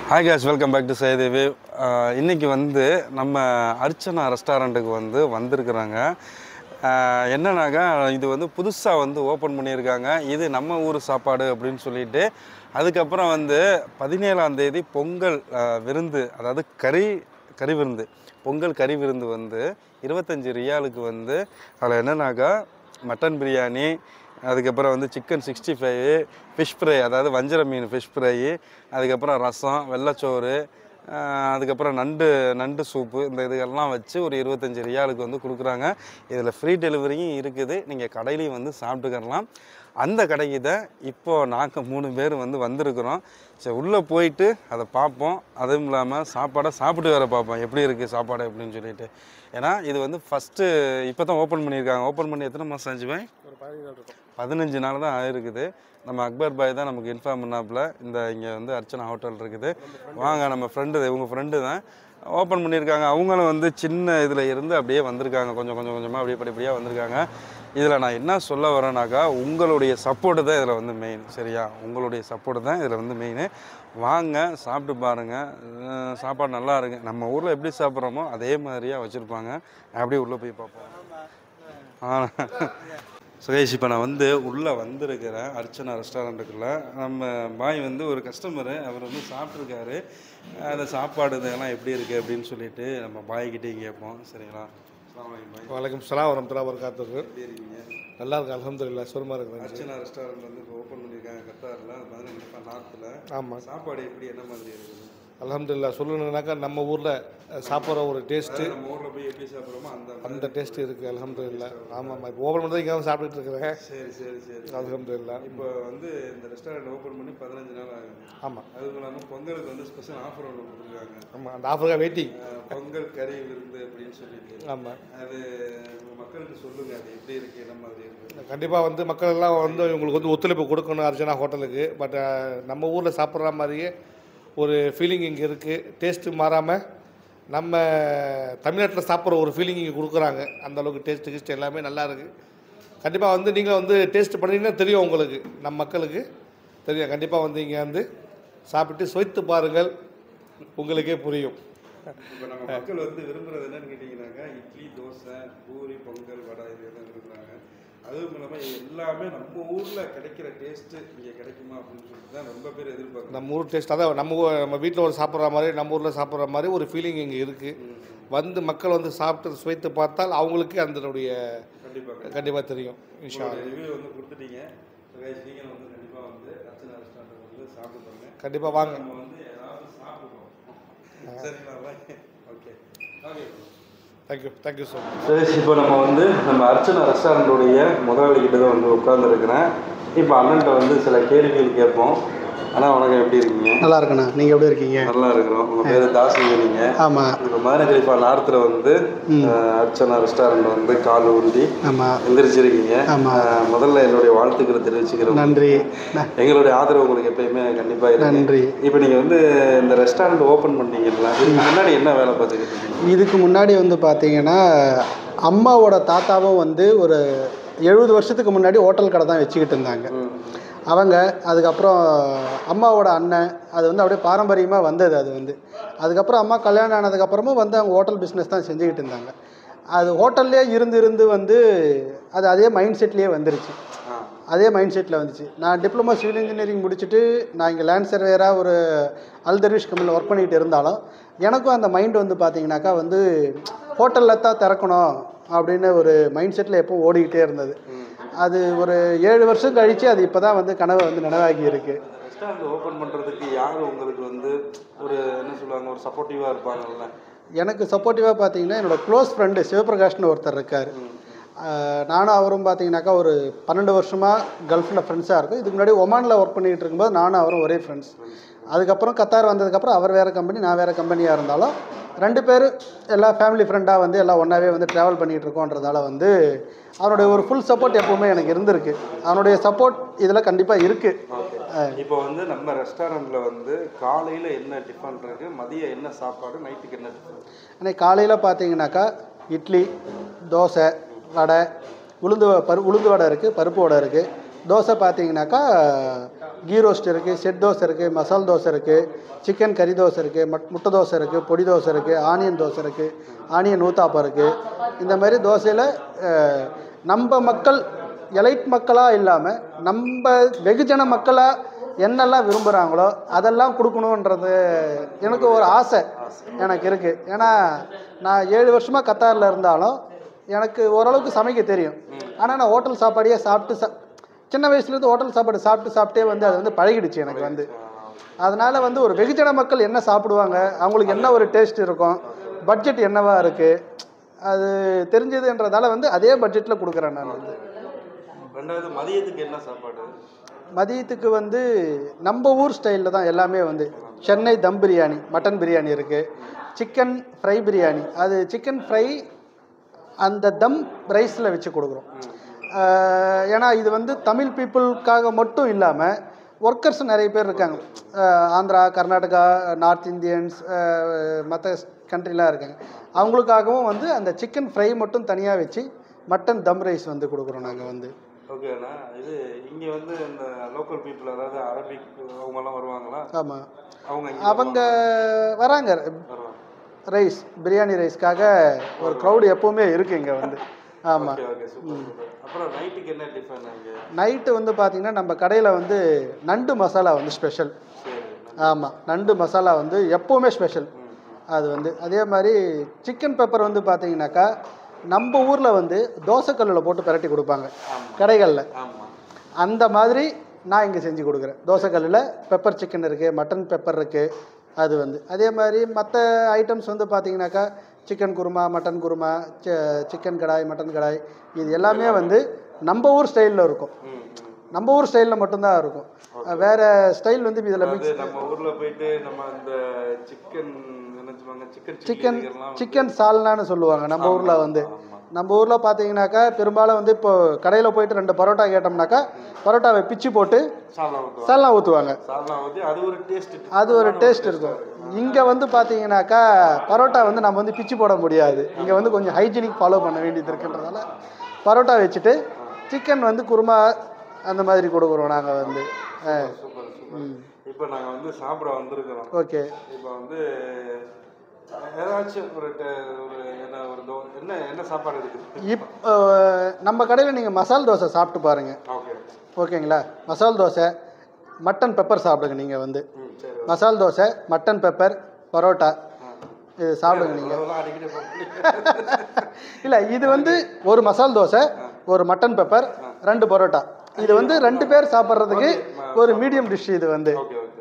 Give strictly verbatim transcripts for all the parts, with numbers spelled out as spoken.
Hi guys, welcome back to Saydevi. இன்னைக்கு வந்து நம்ம அர்ச்சனா ரெஸ்டாரண்ட்டுக்கு வந்து வந்திருக்கிறாங்க. என்னன்னாக்கா இது வந்து புதுசாக வந்து ஓப்பன் பண்ணியிருக்காங்க. இது நம்ம ஊர் சாப்பாடு அப்படின்னு சொல்லிட்டு அதுக்கப்புறம் வந்து பதினேழாம் தேதி பொங்கல் விருந்து, அதாவது கறி கறி விருந்து பொங்கல் கறி விருந்து வந்து இருபத்தஞ்சி ரியாலுக்கு வந்து அதில் என்னன்னாக்கா மட்டன் பிரியாணி, அதுக்கப்புறம் வந்து chicken sixty five, fish fry, அதாவது வஞ்சர மீன் ஃபிஷ் ஃப்ரை, அதுக்கப்புறம் ரசம், வெள்ளைச்சோறு, அதுக்கப்புறம் நண்டு நண்டு சூப்பு, இந்த இதுகள்லாம் வச்சு ஒரு இருபத்தஞ்சி ரியாலுக்கு வந்து கொடுக்குறாங்க. இதில் ஃப்ரீ டெலிவரியும் இருக்குது, நீங்கள் கடையிலையும் வந்து சாப்பிட்டுக்கலாம். அந்த கடைக்கு தான் இப்போது நாங்கள் மூணு பேர் வந்து வந்திருக்கிறோம். சரி, உள்ளே போயிட்டு அதை பார்ப்போம். அதுவும் இல்லாமல் சாப்பாடை சாப்பிட்டு வேறு பார்ப்போம் எப்படி இருக்குது சாப்பாடு அப்படின்னு சொல்லிட்டு. ஏன்னா இது வந்து ஃபஸ்ட்டு இப்போ தான் ஓப்பன் பண்ணியிருக்காங்க. ஓப்பன் பண்ணி எத்தனை மாதம் ஆச்சு பாய்? ஒரு பதினஞ்சு நாள் இருக்கும். பதினஞ்சு நாள் தான் ஆகிருக்குது. நம்ம அக்பர் பாய் தான் நமக்கு இன்ஃபார்ம் பண்ணாப்புல இந்த இங்கே வந்து அர்ச்சனா ஹோட்டல் இருக்குது, வாங்க நம்ம ஃப்ரெண்டு, இவங்க ஃப்ரெண்டு தான் ஓப்பன் பண்ணியிருக்காங்க. அவங்களும் வந்து சின்ன இதில் இருந்து அப்படியே வந்திருக்காங்க, கொஞ்சம் கொஞ்சம் கொஞ்சமாக அப்படியே படிப்படியாக வந்திருக்காங்க. இதில் நான் என்ன சொல்ல வரேன்னாக்கா உங்களுடைய சப்போர்ட்டு தான் இதில் வந்து மெயின். சரியா, உங்களுடைய சப்போர்ட்டு தான் இதில் வந்து மெயின். வாங்க சாப்பிட்டு பாருங்கள், சாப்பாடு நல்லா இருக்குது. நம்ம ஊரில் எப்படி சாப்பிட்றோமோ அதே மாதிரியாக வச்சுருப்பாங்க. அப்படியே உள்ளே போய் பார்ப்போம். ஆ சுகேஷ், இப்போ நான் வந்து உள்ளே வந்திருக்கிறேன் அர்ச்சனா ரெஸ்டாரண்ட்டுக்குள்ளே. நம்ம பாய் வந்து ஒரு கஸ்டமரு, அவர் வந்து சாப்பிட்ருக்காரு. அந்த சாப்பாடு இதெல்லாம் எப்படி இருக்குது அப்படின்னு சொல்லிட்டு நம்ம பாய்கிட்டையும் கேட்போம். சரிங்களா? வலைக்கம் சலாம் வரமத்துல்லாஹி வபரகாத்துஹு. எப்படி இருக்கீங்க? நல்லா இருக்கு, அல்ஹம்துலில்லாஹ். சுரமா இருக்கு. அர்ச்சனா ரெஸ்டாரண்ட் வந்து இப்போ ஓப்பன் பண்ணியிருக்காங்க கத்தாரில், பதினஞ்சு நார்த்தில். ஆமாம். சாப்பாடு எப்படி, என்ன மாதிரி இருக்குது? அல்ஹம்துலில்லாஹ். சொல்லணுன்னாக்கா நம்ம ஊரில் சாப்பிட்ற ஒரு டேஸ்ட்டு, நம்ம ஊரில் போய் எப்படி சாப்பிட்றோமோ அந்த அந்த டேஸ்ட்டு இருக்குது. அல்ஹம்துலில்லாஹ். ஆமாம், இப்போ ஓப்பன் பண்ணி இங்கே வந்து சாப்பிட்டுட்டு இருக்கிறேன். சரி சரி சரி அல்ஹம்துலில்லாஹ். இப்போ வந்து இந்த ரெஸ்டாரண்ட் ஓப்பன் பண்ணி பதினஞ்சு நாள் ஆகுது. ஆமாம். அதுவும் இல்லாமல் பொங்கலுக்கு வந்து ஸ்பெஷல் ஆஃபர் ஒன்று கொடுத்துருக்காங்க. ஆமாம், அந்த ஆஃபருக்காக வெயிட்டிங். பொங்கல் கறி விருந்து அப்படின்னு சொல்லிட்டு. ஆமாம், அது மக்களுக்கு சொல்லுங்கள், அது எப்படி இருக்குது, என்ன மாதிரி இருக்குது? கண்டிப்பாக வந்து மக்கள் எல்லாம் வந்து உங்களுக்கு வந்து ஒத்துழைப்பு கொடுக்கணும் அர்ச்சனா ஹோட்டலுக்கு. பட் நம்ம ஊரில் சாப்பிட்ற மாதிரியே ஒரு ஃபீலிங் இங்கே இருக்குது. டேஸ்ட்டு மாறாமல் நம்ம தமிழ்நாட்டில் சாப்பிட்ற ஒரு ஃபீலிங் இங்கே கொடுக்குறாங்க. அந்தளவுக்கு டேஸ்ட்டு கிஸ்ட்டு எல்லாமே நல்லா இருக்குது. கண்டிப்பாக வந்து நீங்கள் வந்து டேஸ்ட் பண்ணிங்கன்னா தெரியும், உங்களுக்கு நம்ம மக்களுக்கு தெரியும். கண்டிப்பாக வந்து இங்கே வந்து சாப்பிட்டு சுவைத்து பாருங்கள், உங்களுக்கே புரியும். இப்போ நம்ம மக்கள் வந்து விரும்புகிறது என்னன்னு கேட்டிங்கன்னாக்கா இட்லி, தோசை, பூரி, பொங்கல், வடை இது எல்லாம் விரும்புகிறாங்க. அதுவும் இல்லாமல் எல்லாமே நம்ம ஊரில் கிடைக்கிற டேஸ்ட்டு இங்கே கிடைக்குமா அப்படின்னு சொல்லிட்டு தான் ரொம்ப பேர் எதிர்பார்க்குறாங்க. நம்ம ஊர் டேஸ்ட், அதான் நம்ம ஊ- நம்ம வீட்டில் ஒரு சாப்பிட்ற மாதிரி நம்ம ஊரில் சாப்பிட்ற மாதிரி ஒரு ஃபீலிங் இங்கே இருக்குது. வந்து மக்கள் வந்து சாப்பிட்டு சுவைத்து பார்த்தால் அவங்களுக்கு அதனுடைய கண்டிப்பாக கண்டிப்பாக தெரியும். இன்ஷா அல்லாஹ். ரிவ்யூ வந்து கொடுத்துட்டீங்க. நீங்கள் வந்து கண்டிப்பாக வந்து அர்ச்சனா ரெஸ்டாரண்ட் வந்து சாப்பிட்டு பாருங்க. கண்டிப்பாக வாங்க. நம்ம வந்து ஏதாவது சாப்பிடுவோம். சரிங்களா? Okay okay thank you thank you so much. சரி, இப்போ நம்ம வந்து நம்ம அர்ச்சனா ரெஸ்டாரண்ட்டுடைய முதலாளிகிட்ட தான் வந்து உட்காந்துருக்கிறேன். இப்போ அண்ணன்ட்ட வந்து சில கேள்விகள் கேட்போம். ஆனால் வணக்கம், எப்படி இருக்கீங்க? நல்லா இருக்கண்ணா, நீங்கள் எப்படி இருக்கீங்க? நல்லா இருக்கிறோம். உங்கள் பேர் தாசிங்க நீங்கள்? ஆமாம். இப்போ மதுரை கலிஃபா நார்த்தில் வந்து அர்ச்சனா ரெஸ்டாரண்ட் வந்து கால் ஊண்டி ஆமாம் எந்திரிச்சிருக்கீங்க. ஆமாம். முதல்ல என்னுடைய வாழ்த்துக்களை தெரிவிச்சுக்கிறோம். நன்றி. எங்களுடைய ஆதரவு உங்களுக்கு எப்பயுமே கண்டிப்பாக இருக்கு. நன்றி. இப்போ நீங்கள் வந்து இந்த ரெஸ்டாரண்ட் ஓப்பன் பண்ணீங்களா? இதுக்கு முன்னாடி என்ன வேலை பார்த்துக்கிட்டு இருக்கீங்க? இதுக்கு முன்னாடி வந்து பார்த்தீங்கன்னா அம்மாவோட தாத்தாவும் வந்து ஒரு எழுபது வருஷத்துக்கு முன்னாடி ஹோட்டல் கடை தான் வச்சுக்கிட்டு இருந்தாங்க அவங்க. அதுக்கப்புறம் அம்மாவோட அண்ணன், அது வந்து அப்படியே பாரம்பரியமாக வந்தது. அது வந்து அதுக்கப்புறம் அம்மா கல்யாணம் ஆனதுக்கப்புறமும் வந்து அவங்க ஹோட்டல் பிஸ்னஸ் தான் செஞ்சுக்கிட்டு இருந்தாங்க. அது ஹோட்டல்லே இருந்து இருந்து வந்து அது அதே மைண்ட் செட்லேயே வந்துருச்சு. அதே மைண்ட் செட்டில் வந்துச்சு. நான் டிப்ளமோ சிவில் இன்ஜினியரிங் முடிச்சுட்டு நான் இங்கே லேண்ட் சர்வேராக ஒரு அல் தர்விஷ் கம்பெனியில் ஒர்க் பண்ணிகிட்டு இருந்தாலும் எனக்கும் அந்த மைண்ட் வந்து பார்த்தீங்கன்னாக்கா வந்து ஹோட்டலில் தான் திறக்கணும் அப்படின்னு ஒரு மைண்ட் செட்டில் எப்போ ஓடிக்கிட்டே இருந்தது. அது ஒரு ஏழு வருஷம் கழித்து அது இப்போ தான் வந்து கனவு வந்து நினைவாகி இருக்குது. ரெஸ்டாரண்ட் ஓப்பன் பண்ணுறதுக்கு யார் உங்களுக்கு வந்து ஒரு என்ன சொல்லுவாங்க, ஒரு சப்போர்ட்டிவாக இருப்பாங்கல்ல? எனக்கு சப்போர்ட்டிவாக பார்த்தீங்கன்னா என்னோடய க்ளோஸ் ஃப்ரெண்டு சிவபிரகாஷ்னு ஒருத்தர் இருக்கார். நானும் அவரும் பார்த்தீங்கன்னாக்கா ஒரு பன்னெண்டு வருஷமாக கல்ஃபில் ஃப்ரெண்ட்ஸாக இருக்கும். இதுக்கு முன்னாடி ஒமானில் ஒர்க் பண்ணிகிட்டு இருக்கும்போது நானும் அவரும் ஒரே ஃப்ரெண்ட்ஸ். அதுக்கப்புறம் கத்தார் வந்ததுக்கப்புறம் அவர் வேறு கம்பெனி, நான் வேறு கம்பெனியாக இருந்தாலும் ரெண்டு பேர் எல்லா ஃபேமிலி ஃப்ரெண்டாக வந்து எல்லாம் ஒன்றாவே வந்து ட்ராவல் பண்ணிகிட்டு இருக்கோன்றதால வந்து அவனுடைய ஒரு ஃபுல் சப்போர்ட் எப்போவுமே எனக்கு இருந்திருக்கு. அவனுடைய சப்போர்ட் இதில் கண்டிப்பாக இருக்குது. இப்போ வந்து நம்ம ரெஸ்டாரண்ட்டில் வந்து காலையில் என்ன டிஃபன் இருக்குது, மதியம் என்ன சாப்பாடு, நைட்டுக்கு என்ன டிஃபன்? அன்றைக்கி காலையில் பார்த்தீங்கன்னாக்கா இட்லி, தோசை, வடை, உளுந்து பரு உளுந்து வடை இருக்குது, பருப்பு வடை இருக்குது, தோசை பார்த்தீங்கன்னாக்கா கீ ரோஸ்ட் இருக்குது, செட் தோசை இருக்குது, மசால் தோசை இருக்குது, சிக்கன் கறி தோசை இருக்குது, மட் முட்டை தோசை இருக்குது, பொடி தோசை இருக்குது, ஆனியன் தோசை இருக்குது, ஆனியன் ஊத்தாப்பம் இருக்குது. இந்த மாதிரி தோசையில் நம்ம மக்கள் எலைட் மக்களாக இல்லாமல் நம்ம வெகுஜன மக்களாக என்னெல்லாம் விரும்புகிறாங்களோ அதெல்லாம் கொடுக்கணுன்றது எனக்கு ஒரு ஆசை எனக்கு இருக்குது. ஏன்னா நான் ஏழு வருஷமாக கத்தாரில் இருந்தாலும் எனக்கு ஓரளவுக்கு சமைக்க தெரியும். ஆனால் நான் ஹோட்டல் சாப்பாடையே சாப்பிட்டு சா சின்ன வயசுலேருந்து ஹோட்டல் சாப்பாடு சாப்பிட்டு சாப்பிட்டே வந்து அது வந்து பழகிடுச்சு எனக்கு வந்து. அதனால் வந்து ஒரு வெகுஜன மக்கள் என்ன சாப்பிடுவாங்க, அவங்களுக்கு என்ன ஒரு டேஸ்ட் இருக்கும், பட்ஜெட் என்னவா இருக்குது, அது தெரிஞ்சதுன்றதால வந்து அதே பட்ஜெட்டில் கொடுக்குறேன் நான் வந்து. ரெண்டாவது மதியத்துக்கு என்ன சாப்பாடு? மதியத்துக்கு வந்து நம்ம ஊர் ஸ்டைலில் தான் எல்லாமே வந்து சென்னை தம் பிரியாணி, மட்டன் பிரியாணி இருக்குது, சிக்கன் ஃப்ரை பிரியாணி, அது சிக்கன் ஃப்ரை அந்த தம் ரைஸில் வச்சு கொடுக்குறோம். ஏன்னா இது வந்து தமிழ் பீப்புளுக்காக மட்டும் இல்லாமல் ஒர்க்கர்ஸ் நிறைய பேர் இருக்காங்க, ஆந்திரா, கர்நாடகா, நார்த் இந்தியன்ஸ், மற்ற கண்ட்ரிலாம் இருக்காங்க. அவங்களுக்காகவும் வந்து அந்த சிக்கன் ஃப்ரை மட்டும் தனியாக வச்சு மட்டன் தம் ரைஸ் வந்து கொடுக்குறோம் நாங்கள் வந்து. ஓகேண்ணா. இது இங்கே வந்து இந்த லோக்கல் பீப்புள், அதாவது அரபிக் அவங்கெல்லாம் வருவாங்களா? ஆமாம், அவங்க அவங்க வராங்க. ரைஸ் பிரியாணி ரைஸ்க்காக ஒரு க்ரௌடு எப்போவுமே இருக்குது இங்கே வந்து. ஆமாம். அப்புறம் நைட்டுக்கு என்ன டிஃபன்? நைட்டு வந்து பார்த்திங்கன்னா நம்ம கடையில் வந்து நண்டு மசாலா வந்து ஸ்பெஷல். ஆமாம், நண்டு மசாலா வந்து எப்போவுமே ஸ்பெஷல் அது வந்து. அதே மாதிரி சிக்கன் பெப்பர் வந்து பார்த்திங்கனாக்கா நம்ம ஊரில் வந்து தோசைக்கல்லில் போட்டு பிரட்டி கொடுப்பாங்க கடைகளில், அந்த மாதிரி நான் இங்கே செஞ்சு கொடுக்குறேன். தோசைக்கல்லில் பெப்பர் சிக்கன் இருக்குது, மட்டன் பெப்பர் இருக்குது அது வந்து. அதே மாதிரி மற்ற ஐட்டம்ஸ் வந்து பார்த்திங்கனாக்கா chicken kurma, mutton kurma, chicken kadai, mutton kadai, இது எல்லாமே வந்து நம்ம ஊர் ஸ்டைலில் இருக்கும். நம்ம ஊர் ஸ்டைலில் மட்டும்தான் இருக்கும். வேறு ஸ்டைல் வந்து இதில் மிக்ஸ். நம்ம ஊரில் போயிட்டு நம்ம அந்த சிக்கன் சிக்கன் சிக்கன் சால்னான்னு சொல்லுவாங்க நம்ம ஊரில் வந்து. நம்ம ஊரில் பார்த்தீங்கன்னாக்கா பெரும்பாலும் வந்து இப்போ கடையில் போயிட்டு ரெண்டு பரோட்டா கேட்டோம்னாக்கா பரோட்டாவை பிச்சு போட்டு சால்னா ஊற்றுவாங்க. அது ஒரு டேஸ்ட் இருக்கும். இங்கே வந்து பார்த்தீங்கன்னாக்கா பரோட்டா வந்து நம்ம வந்து பிச்சு போட முடியாது. இங்கே வந்து கொஞ்சம் ஹைஜீனிக் ஃபாலோ பண்ண வேண்டியது இருக்குன்றதால பரோட்டா வச்சுட்டு சிக்கன் வந்து குருமா அந்த மாதிரி கொடுக்குறோம் நாங்கள் வந்து. இப்போ நாங்கள் வந்து சாப்பிட வந்திருக்கிறோம். ஓகே. இப்போ வந்து ஏதாச்சும் ஒரு ஒரு என்ன ஒரு தோ என்ன என்ன சாப்பாடு இருக்குது? இப்போ நம்ம கடையில் நீங்கள் மசால் தோசை சாப்பிட்டு பாருங்கள். ஓகே. ஓகேங்களா? மசால் தோசை, மட்டன் பெப்பர் சாப்பிடுங்க நீங்கள் வந்து. மசால் தோசை, மட்டன் பெப்பர், பரோட்டா இது சாப்பிடுங்க நீங்கள். இல்லை, இது வந்து ஒரு மசால் தோசை, ஒரு மட்டன் பெப்பர், ரெண்டு பரோட்டா. இது வந்து ரெண்டு பேர் சாப்பிட்றதுக்கு ஒரு மீடியம் டிஷ் இது வந்து.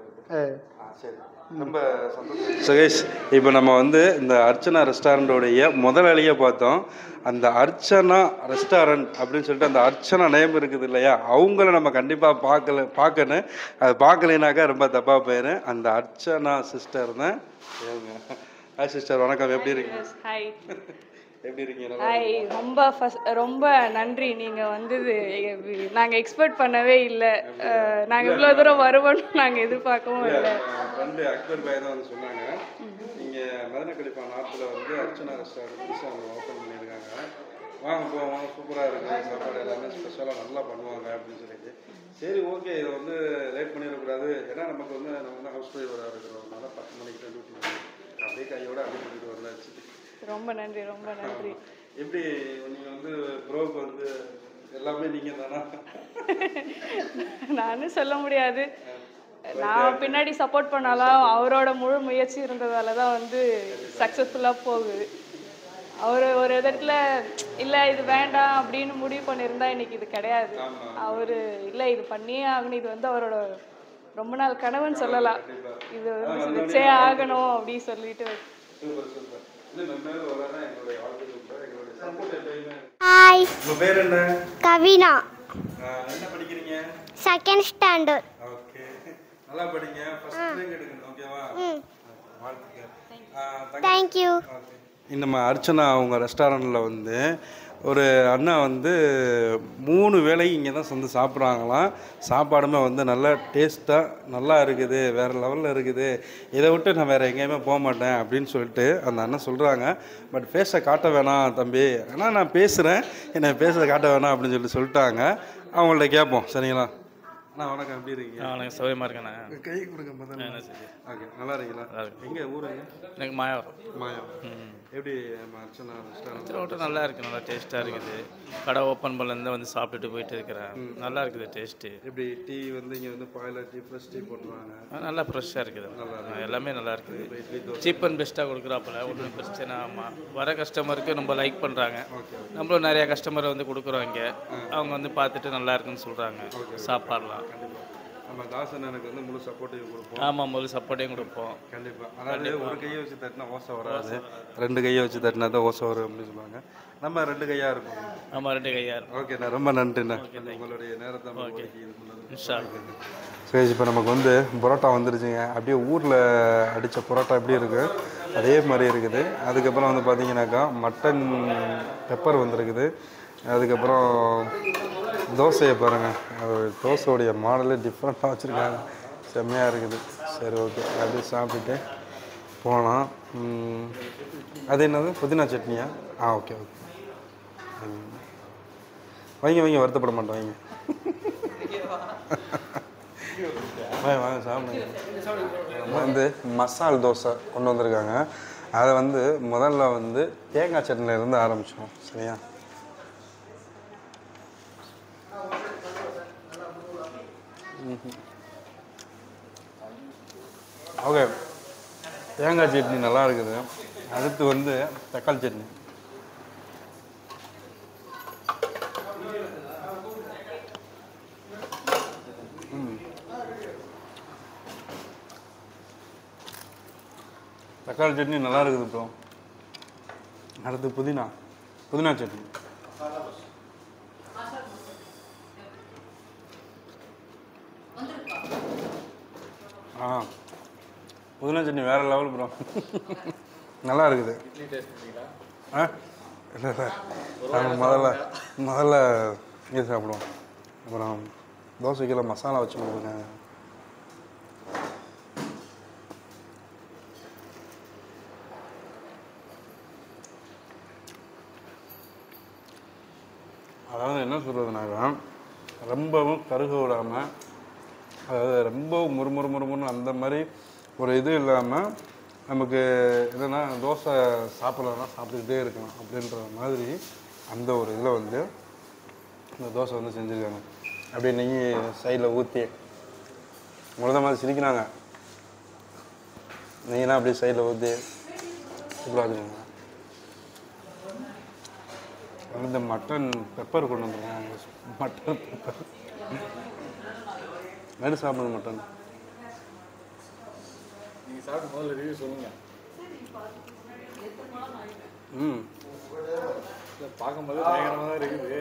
ரொம்ப சந்தோஷம். சுகேஷ், இப்போ நம்ம வந்து இந்த அர்ச்சனா ரெஸ்டாரண்ட்டோடைய முதலாளியை பார்த்தோம். அந்த அர்ச்சனா ரெஸ்டாரண்ட் அப்படின்னு சொல்லிட்டு அந்த அர்ச்சனா நேம் இருக்குது இல்லையா, அவங்கள நம்ம கண்டிப்பாக பார்க்கல பார்க்கணும். அது பார்க்கலைனாக்கா ரொம்ப தப்பாக போயிரு. அந்த அர்ச்சனா சிஸ்டர் தான் இவங்க. ஹாய் சிஸ்டர், வணக்கம். எப்படி இருக்கீங்க? ஹாய். எப்படி இருக்கீங்க? ஹாய். ரொம்ப ஃபஸ்ட் ரொம்ப நன்றி. நீங்கள் வந்தது நாங்கள் எக்ஸ்பெக்ட் பண்ணவே இல்லை. நாங்கள் இவ்வளோ தூரம் வருவோம்னு நாங்கள் எதிர்பார்க்கவும் இல்லை. ஃப்ரெண்டு அக்பர் பாய் தான் வந்து சொன்னாங்க, இங்கே மதன கலிஃபா நார்த்தில் வந்து அர்ச்சனா ரெஸ்டாரண்ட் புதுசாக அவங்க ஓப்பன் பண்ணியிருக்காங்க, வாங்க போவோம், சூப்பராக இருக்குது, சாப்பாடு எல்லாமே ஸ்பெஷலாக நல்லா பண்ணுவாங்க அப்படின்னு சொல்லிட்டு. சரி, ஓகே, இதை வந்து லேட் பண்ணிடக்கூடாது. ஏன்னா நமக்கு வந்து நம்ம வந்து ஹவுஸ் ட்ரைவராக இருக்கிறோம்னால பத்து மணிக்கு தான் டியூட்டி அப்படியே கையோட அப்படியே பண்ணிட்டு வந்தாச்சு. ரொம்ப நன்றி, ரொம்ப நன்றி. எப்படி நீங்கள் வந்து ப்ரோக்கு வந்து எல்லாமே நீங்கள் தானா? நானும் சொல்ல முடியாது. நான் பின்னாடி சப்போர்ட் பண்ணாலும் அவரோட முழு முயற்சி இருந்ததால தான் வந்து சக்ஸஸ்ஃபுல்லாக போகுது. அவர் ஒரு இடத்துல இல்லை இது வேண்டாம் அப்படின்னு முடிவு பண்ணியிருந்தா இன்னைக்கு இது கிடையாது. அவர் இல்லை இது பண்ணியே ஆகணும், இது வந்து அவரோட ரொம்ப நாள் கனவுன்னு சொல்லலாம், இது வந்து நிச்சயம் ஆகணும் அப்படின்னு சொல்லிட்டு. ஹாய். உங்க பேர் என்ன? கவினா. என்ன படிக்கிறீங்க? Second standard. ஓகே, நல்லா படிங்க, ஃபர்ஸ்ட் ரேங்க் எடுக்கணும், ஓகேவா? ம். வாழ்த்துக்கள். Thank you. நம்ம அர்ச்சனா அவங்க ரெஸ்டாரண்ட்டில் வந்து ஒரு அண்ணா வந்து மூணு வேளையும் இங்கே தான் வந்து சாப்பிட்றாங்களாம். சாப்பாடுமே வந்து நல்லா டேஸ்ட்டாக நல்லா இருக்குது, வேறு லெவலில் இருக்குது, இதை விட்டு நான் வேறு எங்கேயுமே போக மாட்டேன் அப்படின்னு சொல்லிட்டு அந்த அண்ணன் சொல்கிறாங்க. பட் ஃபேஸை காட்ட வேணாம் தம்பி, ஆனால் நான் பேசுகிறேன், என்னை பேசுகிறத காட்ட வேணாம் அப்படின்னு சொல்லிட்டு சொல்லிட்டாங்க. அவங்கள்ட்ட கேட்போம். சரிங்களா அண்ணா? வணக்கம், எப்படி இருக்கீங்க? வணக்கம், சௌரியமாக இருக்கேண்ணா. கை கொடுங்க முதல்ல. ஓகே, நல்லா இருக்கீங்களா? எங்கே ஊருங்க? எனக்கு மாயாவரம். மாயாவரம். எப்படி அர்ச்சனா ரெஸ்டாரண்ட்? ஹோட்டல் நல்லா இருக்குது, நல்லா டேஸ்ட்டாக இருக்குது. கடை ஓப்பன் பண்ணலேருந்து வந்து சாப்பிட்டுட்டு போயிட்டு இருக்கிறேன். நல்லா இருக்குது டேஸ்ட்டு. எப்படி டீ வந்து இங்கே வந்து பாய்லர் டீ, ஃப்ரெஷ் டீ போட்டுருவாங்க. நல்லா ஃப்ரெஷ்ஷாக இருக்குது, நல்லா எல்லாமே நல்லா இருக்குது. சீப் அண்ட் பெஸ்ட்டாக கொடுக்குறாப்புல, ஒன்றும் பிரச்சனை. ஆமாம், வர கஸ்டமருக்கு நம்ம லைக் பண்ணுறாங்க. நம்மளும் நிறையா கஸ்டமரை வந்து கொடுக்குறோம் இங்கே. அவங்க வந்து பார்த்துட்டு நல்லா இருக்குன்னு சொல்கிறாங்க. சாப்பாடலாம் நம்ம தாசன் எனக்கு வந்து முழு சப்போர்ட்டையும் கொடுப்போம். ஆமாம், முழு சப்போர்ட்டையும் கொடுப்போம். கண்டிப்பாக. அதாவது ஒரு கையை வச்சு தட்டினா ஓசை வராது, ரெண்டு கையை வச்சு தட்டினா தான் ஓசை வரும் அப்படின்னு சொல்லுவாங்க. நம்ம ரெண்டு கையாக இருக்கும். ஆமாம், ரெண்டு கையாக இருக்கும். ஓகேண்ணா, ரொம்ப நன்றிண்ணா உங்களுடைய நேரத்தை. ஓகே, சரி, இப்போ நமக்கு வந்து பரோட்டா வந்துருச்சுங்க. அப்படியே ஊரில் அடித்த பரோட்டா எப்படி இருக்குது அதே மாதிரி இருக்குது. அதுக்கப்புறம் வந்து பார்த்தீங்கன்னாக்கா மட்டன் பெப்பர் வந்துருக்குது. அதுக்கப்புறம் தோசையை பாருங்கள், தோசையோடைய மாடலே டிஃப்ரெண்ட்டாக வச்சுருக்காங்க, செம்மையாக இருக்குது. சரி, ஓகே, அப்படியே சாப்பிட்டுட்டு போகலாம். அது என்னது, புதினா சட்னியா? ஆ, ஓகே ஓகே, வைங்க வைங்க, வருத்தப்பட மாட்டோம், வைங்க வாங்க வாங்க சாப்பிடுங்க. வந்து மசால் தோசை கொண்டு வந்திருக்காங்க. அதை வந்து முதல்ல வந்து தேங்காய் சட்னியிலேருந்து ஆரம்பித்தோம். சரியா? ஓகே, தேங்காய் சட்னி நல்லா இருக்குது. அடுத்து வந்து தக்காளி சட்னி. தக்காளி சட்னி நல்லா இருக்குது ப்ரோ. அடுத்து புதினா புதினா சட்னி. ஆ, புதினா சட்னி வேறு லெவல் ப்ரோ, நல்லா இருக்குது. ஆ, இல்லை இல்லை, நாங்கள் முதல்ல முதல்ல இது சாப்பிடுவோம். அப்புறம் தோசைக்கெல்லாம் மசாலா வச்சு கொடுங்க. அதாவது என்ன சொல்கிறதுனாக்கா, ரொம்பவும் கருக விடாமல், அதாவது ரொம்பவும் முறுமுறு முறுமுறுன்னு அந்த மாதிரி ஒரு இது இல்லாமல், நமக்கு என்னென்னா தோசை சாப்பிட்லாம் சாப்பிட்டுக்கிட்டே இருக்கலாம் அப்படின்ற மாதிரி அந்த ஒரு இதில் வந்து இந்த தோசை வந்து செஞ்சுருக்காங்க. அப்படியே நெய் சைடில் ஊற்றி முழுத மாதிரி சிரிக்கிறாங்க. நெய்லாம் அப்படியே சைடில் ஊற்றி சூப்பராக இருக்குங்க. இந்த மட்டன் பெப்பர் கொண்டு வந்துருக்காங்க. மட்டன் பெப்பர் வேறு சாப்பிடுங்க. மட்டன் நீங்கள் சாப்பிட்டு முதல்ல ரிவ்யூ சொல்லுங்கள். ம், பார்க்கும்போது பயங்கரமாக தான் இருக்குது.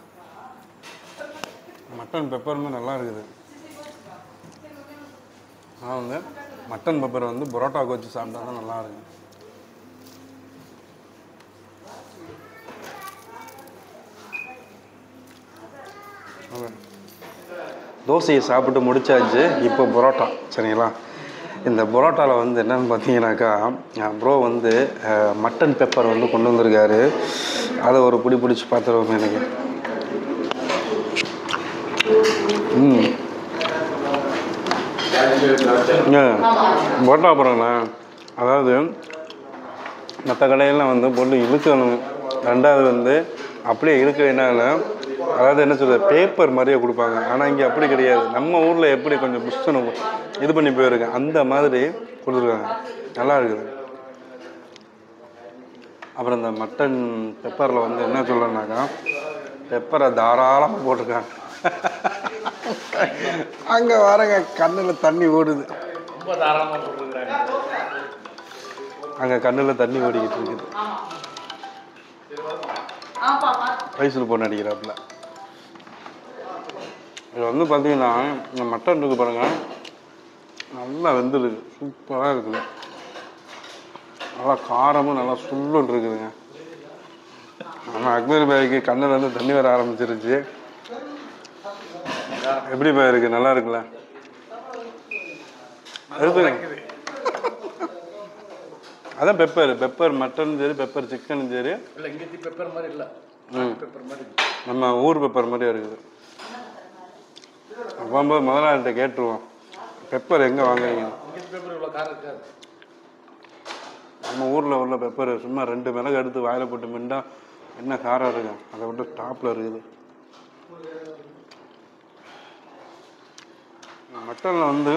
மட்டன் பெப்பருமே நல்லா இருக்குது. ஆனால் வந்து மட்டன் பெப்பர் வந்து பரோட்டாவுக்கு வச்சு சாப்பிட்டா தான் நல்லா இருக்குது. தோசையை சாப்பிட்டு முடிச்சாச்சு. இப்போ பரோட்டா. சரிங்களா? இந்த பரோட்டாவில் வந்து என்னென்னு பார்த்தீங்கன்னாக்கா, ப்ரோ வந்து மட்டன் பெப்பர் வந்து கொண்டு வந்திருக்காரு. அதை ஒரு பிடி பிடிச்சி பார்த்துருவோம். எனக்கு ம் பரோட்டா போகிறோங்களா, அதாவது மற்ற கடையெல்லாம் வந்து பொருள் இழுக்கணும். ரெண்டாவது வந்து அப்படியே இழுக்கிறதுனால, அதாவது என்ன சொல்கிறது, பேப்பர் மாதிரியே கொடுப்பாங்க. ஆனால் இங்கே அப்படி கிடையாது. நம்ம ஊரில் எப்படி கொஞ்சம் புஷ்ஷனு இது பண்ணி போயிருக்கேன், அந்த மாதிரி கொடுத்துருக்காங்க. நல்லா இருக்குது. அப்புறம் இந்த மட்டன் பெப்பரில் வந்து என்ன சொல்கிறேன்னாக்கா, பெப்பரை தாராளமாக போட்டிருக்காங்க. அங்கே வரங்க கண்ணில் தண்ணி ஓடுது. ரொம்ப தாராளமாக போட்டிருக்காங்க. அங்கே கண்ணில் தண்ணி ஓடிக்கிட்டு இருக்குது. வயசில் போட்டு அடிக்கிறாப்புல. இது வந்து பார்த்தீங்கன்னா, இந்த மட்டன் இருக்குது பாருங்கள், நல்லா வெந்துருக்கு, சூப்பராக இருக்குது. நல்லா காரமும் நல்லா சுள்ளுன்னு இருக்குதுங்க. நம்ம அக்பர் பாய்க்கு கண்ணில் வந்து தண்ணி வர ஆரம்பிச்சிருச்சு. எப்படி பாய் இருக்கு? நல்லா இருக்குல்ல? அதான் பெப்பர் பெப்பர் மட்டனும் சரி பெப்பர் சிக்கனும் சரி. இல்லை இங்கே பெப்பர் மாதிரி இல்லை, பெப்பர் மாதிரி நம்ம ஊர் பெப்பர் மாதிரியே இருக்குது. போகும்போது முதலாளிகிட்ட கேட்டுருவோம், பெப்பர் எங்கே வாங்குறீங்க? பெப்பர் இவ்வளோ காரம் இருக்காது. நம்ம ஊரில் உள்ள பெப்பர் சும்மா ரெண்டு மிளகு எடுத்து வாயில் போட்டு மிண்டா என்ன காரம் இருக்கு, அதை விட்டு டாப்பில் இருக்குது. மட்டனில் வந்து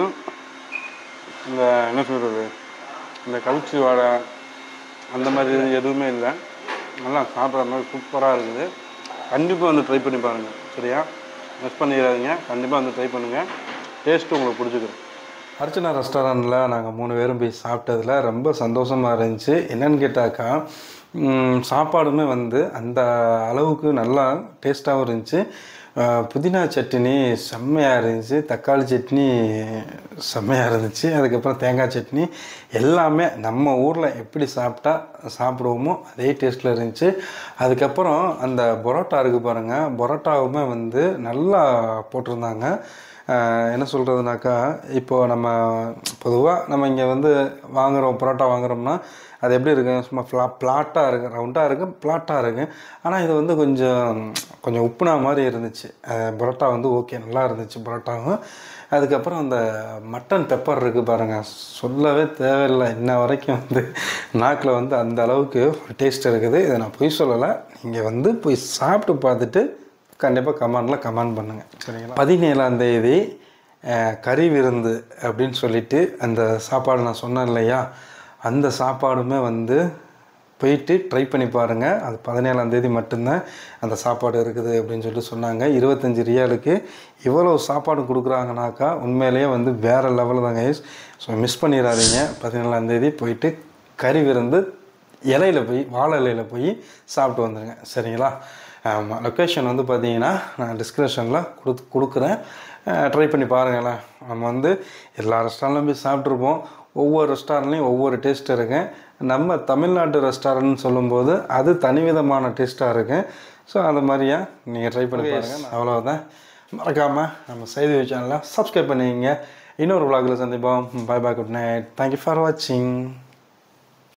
இந்த என்ன சொல்கிறது, இந்த கவுச்சி வாடை அந்த மாதிரி எதுவுமே இல்லை. நல்லா சாப்பிட்ற மாதிரி சூப்பராக இருக்குது. கண்டிப்பாக வந்து ட்ரை பண்ணி பாருங்கள், சரியா? மிஸ் பண்ணிடாதீங்க, கண்டிப்பாக வந்து ட்ரை பண்ணுங்கள். டேஸ்ட்டு உங்களுக்கு பிடிச்சிக்கிறோம். அர்ச்சனா ரெஸ்டாரண்ட்டில் நாங்கள் மூணு பேரும் போய் சாப்பிட்டதில் ரொம்ப சந்தோஷமாக இருந்துச்சு. என்னென்னு கேட்டாக்கா, சாப்பாடுமே வந்து அந்த அளவுக்கு நல்லா டேஸ்ட்டாகவும் இருந்துச்சு. புதினா சட்னி செம்மையாக இருந்துச்சு, தக்காளி சட்னி செம்மையாக இருந்துச்சு, அதுக்கப்புறம் தேங்காய் சட்னி எல்லாமே நம்ம ஊரில் எப்படி சாப்பிட்டா சாப்பிடுவோமோ அதே டேஸ்ட்டில் இருந்துச்சு. அதுக்கப்புறம் அந்த பரோட்டா இருக்குது பாருங்கள், பரோட்டாவுமே வந்து நல்லா போட்டிருந்தாங்க. என்ன சொல்கிறதுனாக்கா, இப்போது நம்ம பொதுவாக நம்ம இங்கே வந்து வாங்குகிறோம், பரோட்டா வாங்குகிறோம்னா அது எப்படி இருக்குது, சும்மா ஃப்ளா ஃப்ளாட்டாக இருக்குது, ரவுண்டாக இருக்குது, ஃப்ளாட்டாக இருக்குது. ஆனால் இது வந்து கொஞ்சம் கொஞ்சம் உப்புனா மாதிரி இருந்துச்சு. பரோட்டா வந்து ஓகே நல்லா இருந்துச்சு பரோட்டாவும். அதுக்கப்புறம் அந்த மட்டன் பெப்பர் இருக்குது பாருங்கள், சொல்லவே தேவையில்லை. இன்ன வரைக்கும் வந்து நாக்கில் வந்து அந்த அளவுக்கு ஒரு டேஸ்ட் இருக்குது. இதை நான் பொய் சொல்லலை, நீங்கள் வந்து போய் சாப்பிட்டு பார்த்துட்டு கண்டிப்பாக கமெண்டில் கமெண்ட் பண்ணுங்கள், சரிங்களா? பதினேழாம் தேதி கறி விருந்து அப்படின்னு சொல்லிட்டு அந்த சாப்பாடு நான் சொன்னேன் இல்லையா, அந்த சாப்பாடுமே வந்து போயிட்டு ட்ரை பண்ணி பாருங்கள். அது பதினேழாம் தேதி மட்டும்தான் அந்த சாப்பாடு இருக்குது அப்படின்னு சொல்லிட்டு சொன்னாங்க. இருபத்தஞ்சி ரியாலுக்கு இவ்வளோ சாப்பாடு கொடுக்குறாங்கனாக்கா உண்மையிலேயே வந்து வேறு லெவலில் தாங்க. ஸோ மிஸ் பண்ணிடாதீங்க. பதினேழாம் தேதி போயிட்டு கறி விருந்து இலையில் போய் வாழை இலையில் போய் சாப்பிட்டு வந்துடுங்க, சரிங்களா? ஆமாம், லொக்கேஷன் வந்து பார்த்தீங்கன்னா நான் டிஸ்கிரிப்ஷனில் கொடுத்து கொடுக்குறேன், ட்ரை பண்ணி பாருங்களேன். நம்ம வந்து எல்லா ரெஸ்டாரண்ட்லையும் போய் சாப்பிட்ருப்போம், ஒவ்வொரு ரெஸ்டாரண்ட்லேயும் ஒவ்வொரு டேஸ்ட் இருக்குது. நம்ம தமிழ்நாட்டு ரெஸ்டாரண்ட்னு சொல்லும்போது அது தனிவிதமான டேஸ்ட்டாக இருக்குது. ஸோ அந்த மாதிரியா நீங்கள் ட்ரை பண்ணி பாருங்கள். அவ்வளோதான், மறக்காமல் நம்ம செய்தி சேனலை சப்ஸ்கிரைப் பண்ணிங்க. இன்னொரு விளாகில் சந்திப்போம். Bye bye, good night, thank you for வாட்சிங்.